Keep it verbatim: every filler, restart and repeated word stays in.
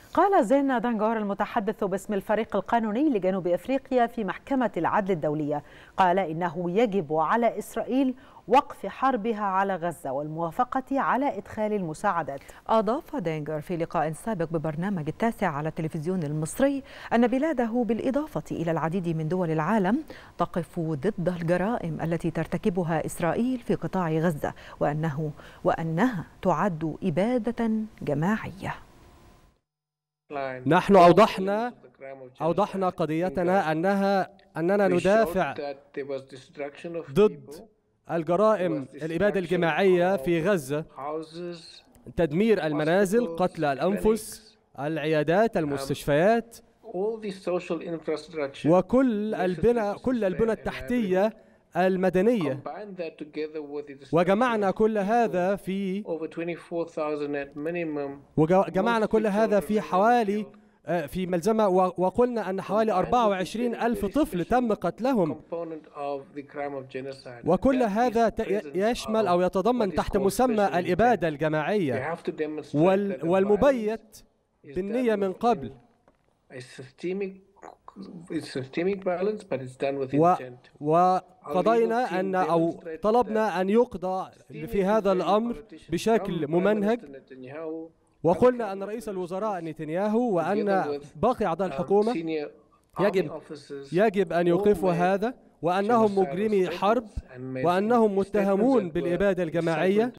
قال زين دانغور المتحدث باسم الفريق القانوني لجنوب أفريقيا في محكمة العدل الدولية، قال إنه يجب على إسرائيل وقف حربها على غزة والموافقة على إدخال المساعدات. أضاف دانغور في لقاء سابق ببرنامج التاسع على التلفزيون المصري أن بلاده بالإضافة إلى العديد من دول العالم تقف ضد الجرائم التي ترتكبها إسرائيل في قطاع غزة، وأنه وأنها تعد إبادة جماعية. نحن أوضحنا أوضحنا قضيتنا أنها أننا ندافع ضد الجرائم الإبادة الجماعية في غزة، تدمير المنازل، قتل الأنفس، العيادات، المستشفيات، وكل البنى كل البنى التحتية المدنية، وجمعنا كل هذا في وجمعنا كل هذا في حوالي في ملزمة، وقلنا أن حوالي أربعة وعشرين ألف طفل تم قتلهم، وكل هذا يشمل أو يتضمن تحت مسمى الإبادة الجماعية والمبيت بالنية من قبل. وقضينا أن أو طلبنا أن يقضى في هذا الأمر بشكل ممنهج، وقلنا أن رئيس الوزراء نتنياهو وأن باقي أعضاء الحكومة يجب يجب أن يوقفوا هذا، وأنهم مجرمي حرب، وأنهم متهمون بالإبادة الجماعية.